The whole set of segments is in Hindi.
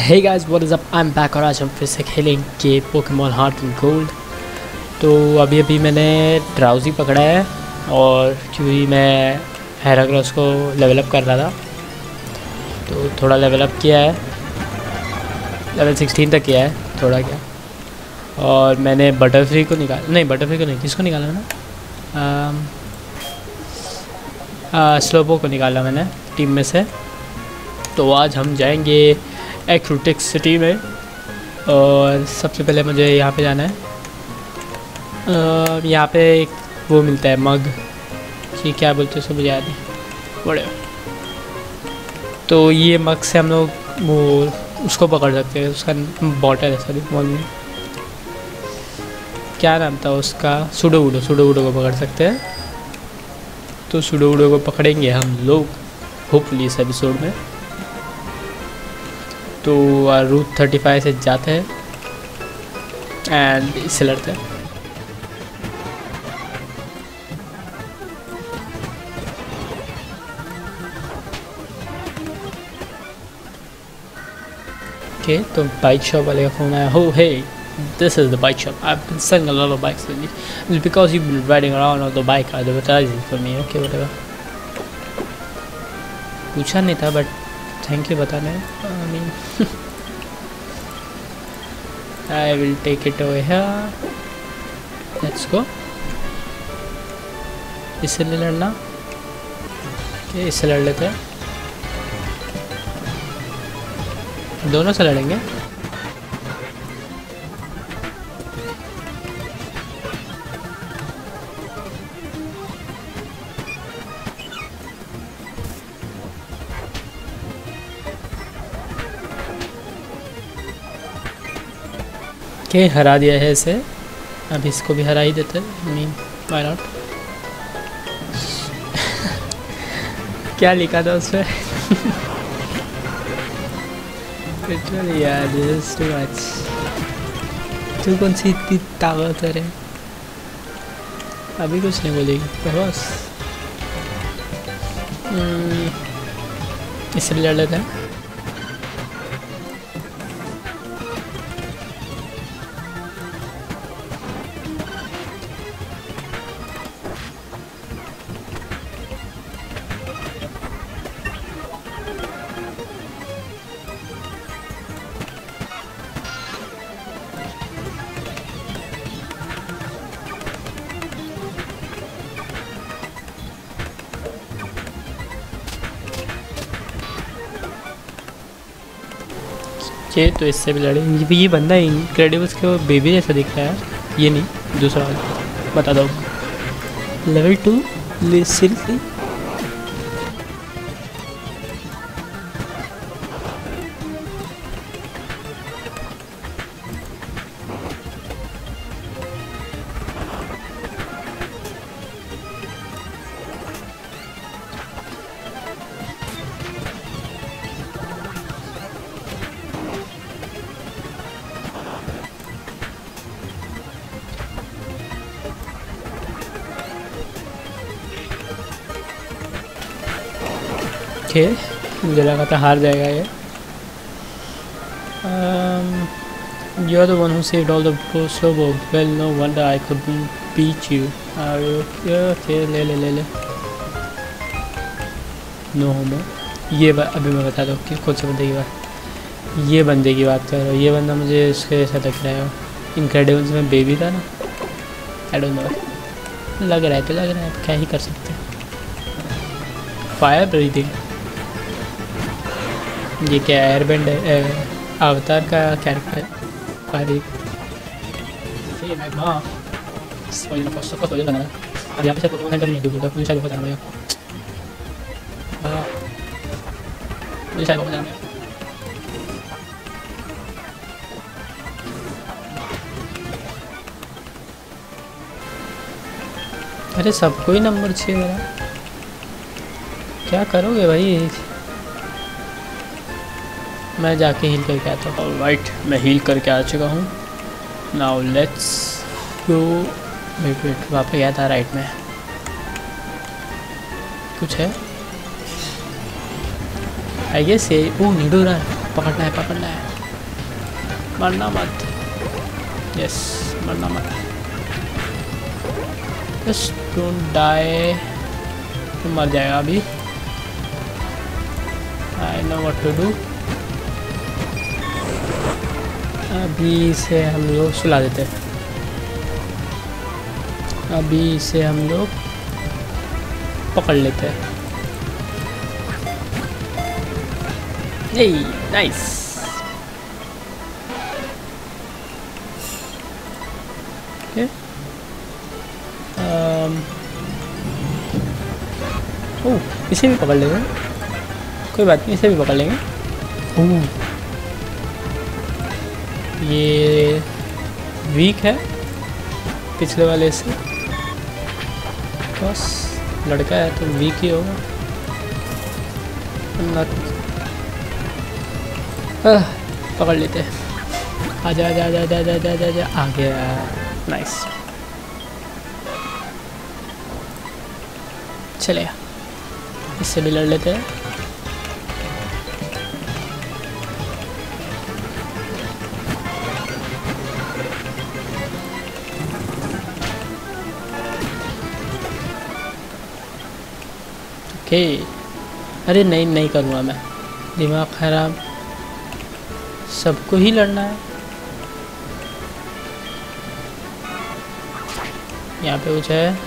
Hey guys what is up, I am back और आज हम फिर से खेलेंगे पोकेमॉन हार्ट एंड गोल्ड। तो अभी मैंने ड्राउजी पकड़ा है और क्योंकि मैं हेराक्रोस को लेवल अप कर रहा था तो थोड़ा लेवल अप किया है, लेवल 16 तक किया है थोड़ा क्या। और मैंने बटरफ्री को बटरफ्री को नहीं, किसको निकाला मैंने, स्लोपो को निकाला मैंने टीम में से। तो आज हम जाएंगे एक्रोटिक सिटी में और सबसे पहले मुझे यहाँ पे जाना है। यहाँ पे एक वो मिलता है मग, कि क्या बोलते हैं उसको मुझे याद नहीं, बड़े। तो ये मग से हम लोग वो उसको पकड़ सकते हैं, उसका बॉटल है, सॉरी मॉल क्या नाम था उसका, सुडोवुडो को पकड़ सकते हैं। तो सुडोवुडो को पकड़ेंगे हम लोग होपफुली इस एपिसोड में। तो रूट 35 से जाते हैं एंड इससे लड़ते हैं। ओके, तो बाइक शॉप वाले का फ़ोन आया। हो हे, this is the bike shop. I've been selling a lot of bikes lately. It's because you've been riding around on the bike advertising for me. Okay, whatever. पूछा नहीं था बट थैंक यू बताने। I mean, I will take it over here. Let's go. इससे नहीं लड़ना। Okay, इससे लड़ लेते हैं, दोनों से लड़ेंगे। के हरा दिया है इसे, अब इसको भी हरा ही देते हैं। Mean why not. क्या लिखा था उस पर? लिटरली यार, दिस इज टू मच। तू कौन सी इतनी ताकतवर है? अभी कुछ नहीं बोलेगी बस। इससे भी लड़ लेते हैं। तो इससे भी लड़े। ये बंदा इनक्रेडिबल्स के वो बेबी जैसा दिख रहा है, ये नहीं दूसरा वाला, बता दो। Level 2 seriously? मुझे लगा था हार जाएगा ये। You are the one who saved all the Slobo. Well, no wonder I couldn't beat you. Okay, ले नो होमो। ये अभी मैं बता दूँ कि खुद से बंदे की बात, ये बंदे की बात कर रहा हूँ। ये बंदा मुझे उसके जैसा लग रहा है, इनक्रेडिबल्स में बेबी था ना। आई डोंट नो, लग रहा है तो लग रहा है, क्या ही कर सकते हैं। फायर ब्रीथिंग, ये क्या एयरबैंड है, अवतार का कैरेक्टर है। फायर अरे सबको ही नंबर चाहिए मेरा, क्या करोगे भाई? मैं जाके हील करके आता हूँ। ऑलराइट, मैं हील करके आ चुका हूँ। Now let's go. वेट, वहाँ पे गया था राइट में, कुछ है आई गेस ये। ओ नीडो रहा है, पकड़ना है। मरना मत। यस, मरना मत। Just don't die. तो मर जाएगा अभी। I know what to do. अभी इसे हम लोग सुला देते हैं। अभी इसे हम लोग पकड़ लेते हैं। नाइस। ओके, इसे भी पकड़ लेंगे, कोई बात नहीं, इसे भी पकड़ लेंगे। ये वीक है पिछले वाले से, बस लड़का है तो वीक ही होगा। पकड़ लेते हैं। आजा आजा आजा आजा आजा आजा आजा, आ गया। नाइस, चलेगा। इससे भी लड़ लेते हैं। ओके, अरे नहीं नहीं करूँगा मैं, दिमाग खराब। सबको ही लड़ना है। यहाँ पे कुछ है?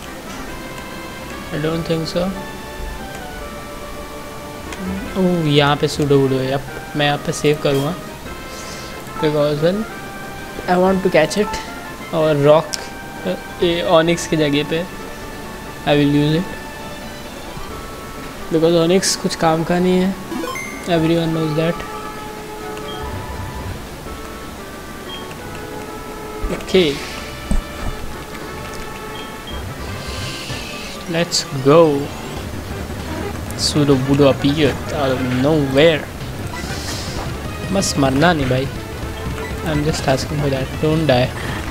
I don't think so. ओह, यहाँ पे सूडो वूडो है। अब मैं यहाँ पे सेव करूँगा because well I want to catch it. और रॉक ऑनिक्स की जगह पे I will use it because Onix कुछ काम का नहीं है। Everyone knows that. Okay, let's go. Sudowoodo appeared out of nowhere। बस मरना नहीं भाई। I'm just asking for that. Don't die.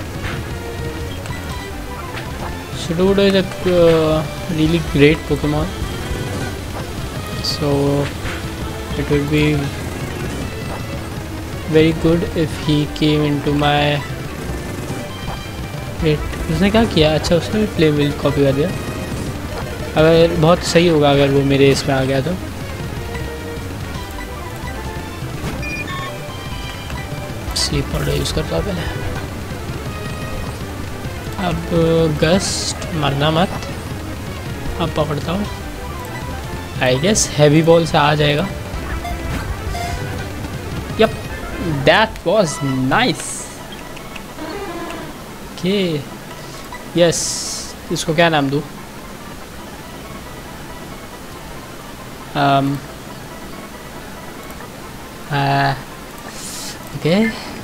Sudowoodo is a really great Pokemon. So it would be very good if he came into my wait, उसने क्या किया? अच्छा, उसने भी प्ले विल कॉपी कर दिया। अगर बहुत सही होगा अगर वो मेरे इसमें आ गया तो। स्लीप पाउडर यूज़ करता हूँ पहले। अब गस्ट, मरना मत। अब पकड़ता हूँ। आई गेस हैवी बॉल से आ जाएगा। Yep, that was nice. Okay, yes. इसको क्या नाम दूँ? Okay,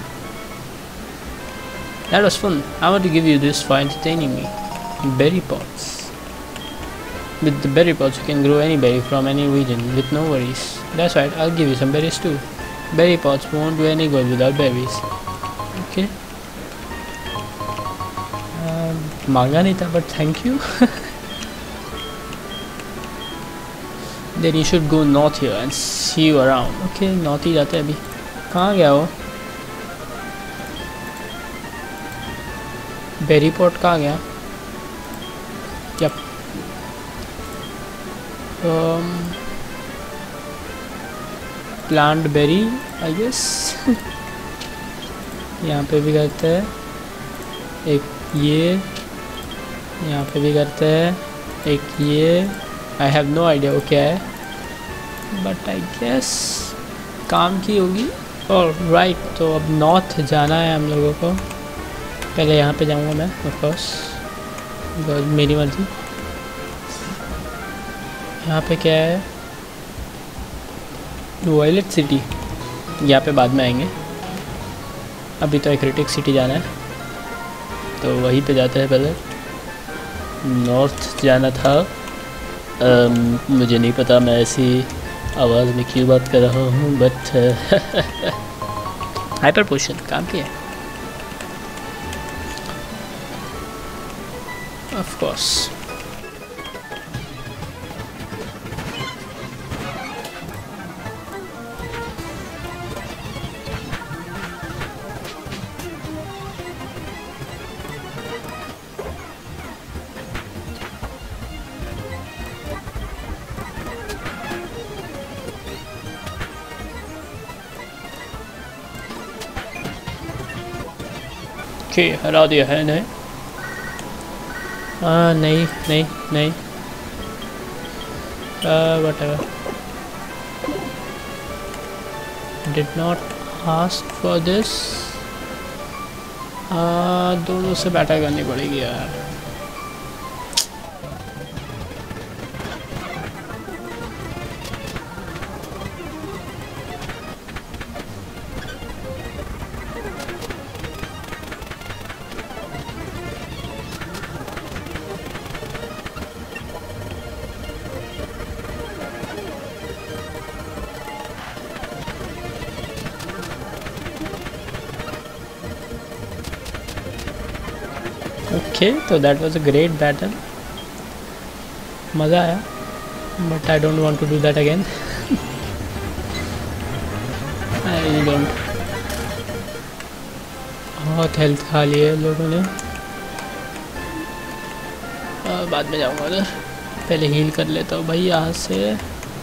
that was fun. I want to give you this for entertaining me. Berry pots. With the berry pots you can grow any berry from any region with no worries. That's right, I'll give you some berries too. Berry pots won't do any good without berries. Okay, मांगा नहीं था but thank you. Then you should go north here and see you around. Okay, north ही जाते हैं अभी। कहाँ गया वो? बेरी पॉट कहाँ गया? Yep, plant berry I guess. यहाँ पे भी करते हैं एक ये, यहाँ पे भी करते हैं एक ये। आई हैव नो आइडिया वो क्या है बट आई गेस काम की होगी। और राइट, तो अब नॉर्थ जाना है हम लोगों को। पहले यहाँ पे जाऊँगा मैं ऑफ कोर्स, मेरी मर्जी। यहाँ पे क्या है? Violet City. यहाँ पे बाद में आएंगे। अभी तो एक्रेटिक सिटी जाना है तो वहीं पे जाते हैं। पहले नॉर्थ जाना था। मुझे नहीं पता मैं ऐसी आवाज़ में क्यों बात कर रहा हूँ बट हाइपर पोशन काम किया ऑफ कोर्स। ओके हरा दिया है इन्हें। नहीं नहीं नहीं, whatever, did not ask for this। दोनों से बैटल करनी पड़ेगी यार। ओके तो that was a great battle, मज़ा आया, but I don't want to do that again. I don't, बहुत हेल्थ खा लिए लोगों ने। बाद में जाऊंगा उधर, पहले हील कर लेता हूँ भाई यहाँ से।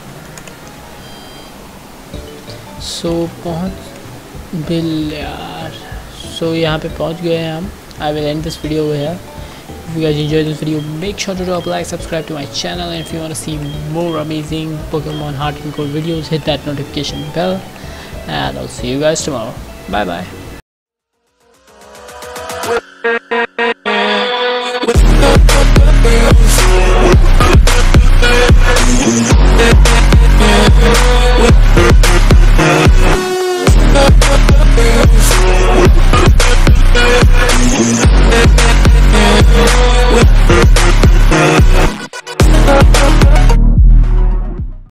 सो पहुँच बिल यार, सो यहाँ पे पहुँच गए हैं हम। I will end this video over here. If you guys enjoyed this video, make sure to drop a like, subscribe to my channel, and if you want to see more amazing Pokemon Heart and Gold videos, hit that notification bell, and I'll see you guys tomorrow. Bye bye.